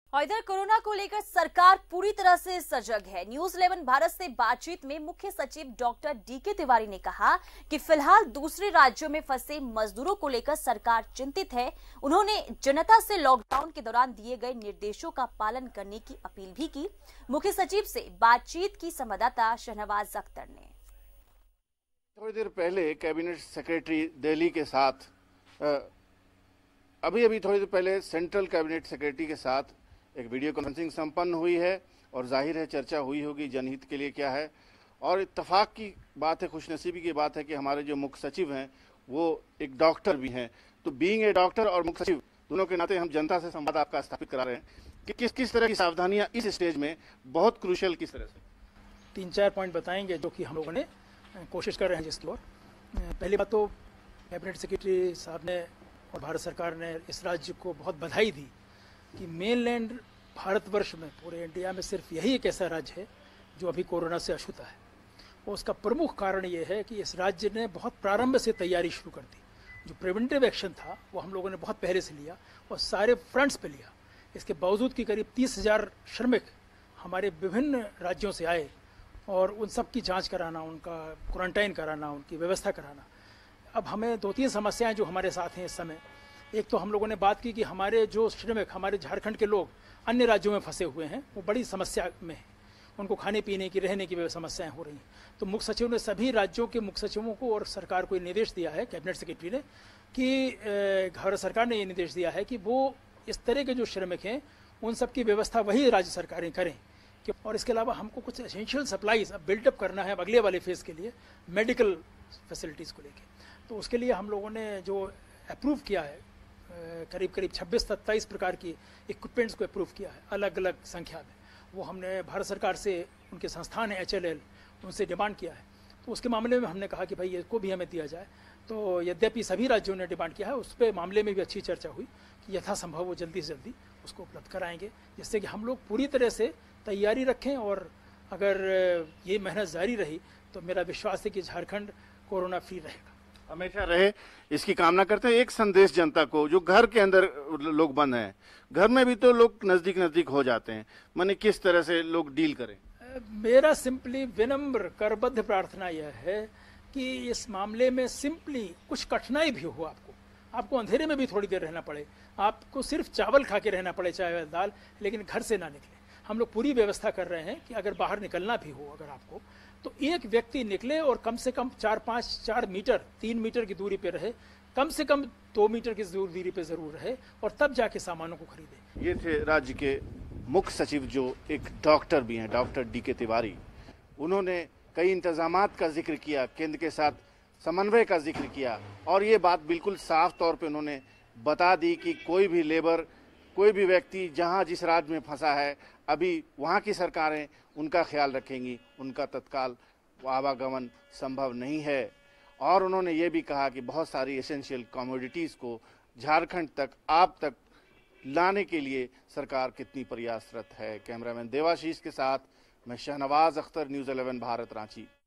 और इधर कोरोना को लेकर सरकार पूरी तरह से सजग है। न्यूज 11 भारत से बातचीत में मुख्य सचिव डॉक्टर डीके तिवारी ने कहा कि फिलहाल दूसरे राज्यों में फंसे मजदूरों को लेकर सरकार चिंतित है। उन्होंने जनता से लॉकडाउन के दौरान दिए गए निर्देशों का पालन करने की अपील भी की। मुख्य सचिव से बातचीत की संवाददाता शहनवाज अख्तर ने। थोड़ी देर पहले कैबिनेट सेक्रेटरी दिल्ली के साथ अभी थोड़ी देर पहले सेंट्रल कैबिनेट सेक्रेटरी के साथ एक वीडियो कॉन्फ्रेंसिंग संपन्न हुई है और जाहिर है चर्चा हुई होगी जनहित के लिए क्या है। और इत्तेफाक की बात है, खुशनसीबी की बात है कि हमारे जो मुख्य सचिव हैं वो एक डॉक्टर भी हैं। तो बीइंग ए डॉक्टर और मुख्य सचिव दोनों के नाते हम जनता से संवाद आपका स्थापित करा रहे हैं कि किस किस तरह की सावधानियां इस स्टेज में बहुत क्रूशियल किस तरह से 3-4 पॉइंट बताएंगे जो कि हम लोगों ने कोशिश कर रहे हैं जिसकी ओर। पहली बात तो कैबिनेट सेक्रेटरी साहब ने और भारत सरकार ने इस राज्य को बहुत बधाई दी कि मेनलैंड भारतवर्ष में पूरे इंडिया में सिर्फ यही एक ऐसा राज्य है जो अभी कोरोना से अछूता है। और उसका प्रमुख कारण ये है कि इस राज्य ने बहुत प्रारंभ से तैयारी शुरू कर दी। जो प्रिवेंटिव एक्शन था वो हम लोगों ने बहुत पहले से लिया और सारे फ्रंट्स पे लिया। इसके बावजूद कि करीब 30,000 श्रमिक हमारे विभिन्न राज्यों से आए और उन सब की जाँच कराना, उनका क्वारंटाइन कराना, उनकी व्यवस्था कराना। अब हमें 2-3 समस्याएं जो हमारे साथ हैं इस समय। एक तो हम लोगों ने बात की कि हमारे जो श्रमिक, हमारे झारखंड के लोग अन्य राज्यों में फंसे हुए हैं वो बड़ी समस्या में हैं। उनको खाने पीने की, रहने की समस्याएं हो रही हैं। तो मुख्य सचिव ने सभी राज्यों के मुख्य सचिवों को और सरकार को ये निर्देश दिया है, कैबिनेट सेक्रेटरी ने, कि भारत सरकार ने ये निर्देश दिया है कि वो इस तरह के जो श्रमिक हैं उन सब की व्यवस्था वही राज्य सरकारें करें। और इसके अलावा हमको कुछ एसेंशियल सप्लाईज अब बिल्टअप करना है अगले वाले फेज़ के लिए, मेडिकल फैसिलिटीज़ को लेकर। तो उसके लिए हम लोगों ने जो अप्रूव किया है करीब 26-27 प्रकार की इक्विपमेंट्स को अप्रूव किया है अलग अलग संख्या में। वो हमने भारत सरकार से, उनके संस्थान है HLL, उनसे डिमांड किया है। तो उसके मामले में हमने कहा कि भाई इसको भी हमें दिया जाए। तो यद्यपि सभी राज्यों ने डिमांड किया है, उस पर मामले में भी अच्छी चर्चा हुई कि यथासंभव वो जल्दी से जल्दी उसको उपलब्ध कराएंगे, जिससे कि हम लोग पूरी तरह से तैयारी रखें। और अगर ये मेहनत जारी रही तो मेरा विश्वास है कि झारखंड कोरोना फ्री रहेगा, हमेशा रहे, इसकी कामना करते हैं। एक संदेश जनता को, जो घर के अंदर लोग बंद हैं, घर में भी तो लोग नजदीक हो जाते हैं, माने किस तरह से लोग डील करें? मेरा सिंपली विनम्र करबद्ध प्रार्थना यह है कि इस मामले में सिंपली कुछ कठिनाई भी हो, आपको अंधेरे में भी थोड़ी देर रहना पड़े, आपको सिर्फ चावल खा के रहना पड़े, चाय दाल, लेकिन घर से ना निकले। हम लोग पूरी व्यवस्था कर रहे हैं कि अगर बाहर निकलना भी हो अगर आपको, तो एक व्यक्ति निकले और कम से कम 4 मीटर 3 मीटर की दूरी पे रहे, कम से कम 2 मीटर की दूरी पे जरूर रहे, और तब जाके सामानों को खरीदे। ये थे राज्य के मुख्य सचिव जो एक डॉक्टर भी हैं, डॉक्टर डीके तिवारी। उन्होंने कई इंतजामात का जिक्र किया, केंद्र के साथ समन्वय का जिक्र किया, और ये बात बिल्कुल साफ तौर पे उन्होंने बता दी कि कोई भी लेबर, कोई भी व्यक्ति जहां जिस राज्य में फंसा है, अभी वहां की सरकारें उनका ख्याल रखेंगी, उनका तत्काल आवागमन संभव नहीं है। और उन्होंने ये भी कहा कि बहुत सारी एसेंशियल कमोडिटीज़ को झारखंड तक, आप तक लाने के लिए सरकार कितनी प्रयासरत है। कैमरामैन देवाशीष के साथ मैं शहनवाज अख्तर, न्यूज़ 11 भारत, रांची।